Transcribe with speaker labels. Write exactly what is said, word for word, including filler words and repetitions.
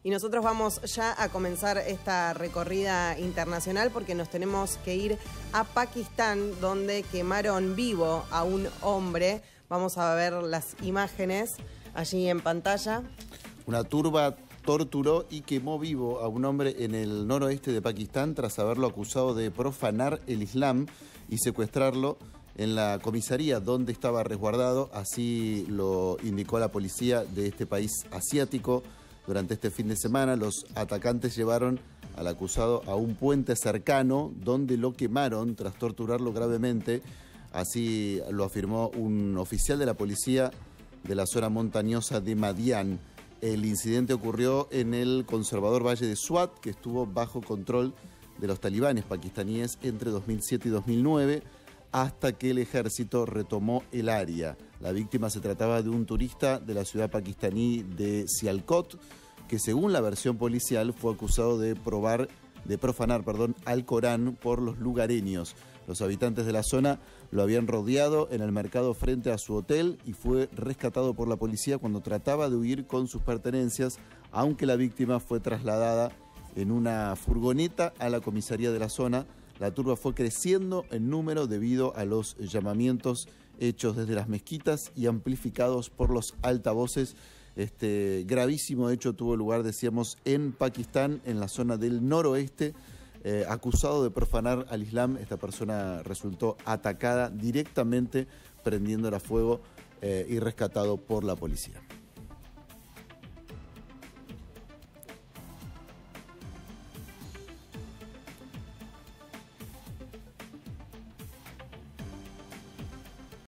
Speaker 1: Y nosotros vamos ya a comenzar esta recorrida internacional porque nos tenemos que ir a Pakistán, donde quemaron vivo a un hombre. Vamos a ver las imágenes allí en pantalla.
Speaker 2: Una turba torturó y quemó vivo a un hombre en el noroeste de Pakistán tras haberlo acusado de profanar el Islam y secuestrarlo en la comisaría donde estaba resguardado. Así lo indicó la policía de este país asiático. Durante este fin de semana, los atacantes llevaron al acusado a un puente cercano donde lo quemaron tras torturarlo gravemente. Así lo afirmó un oficial de la policía de la zona montañosa de Madian. El incidente ocurrió en el conservador valle de Swat, que estuvo bajo control de los talibanes pakistaníes entre dos mil siete y dos mil nueve, hasta que el ejército retomó el área. La víctima se trataba de un turista de la ciudad pakistaní de Sialkot, que según la versión policial fue acusado de probar, de profanar, perdón, al Corán por los lugareños. Los habitantes de la zona lo habían rodeado en el mercado frente a su hotel y fue rescatado por la policía cuando trataba de huir con sus pertenencias, aunque la víctima fue trasladada en una furgoneta a la comisaría de la zona. La turba fue creciendo en número debido a los llamamientos hechos desde las mezquitas y amplificados por los altavoces. Este gravísimo hecho tuvo lugar, decíamos, en Pakistán, en la zona del noroeste. Eh, acusado de profanar al Islam, esta persona resultó atacada directamente, prendiéndola a fuego eh, y rescatado por la policía.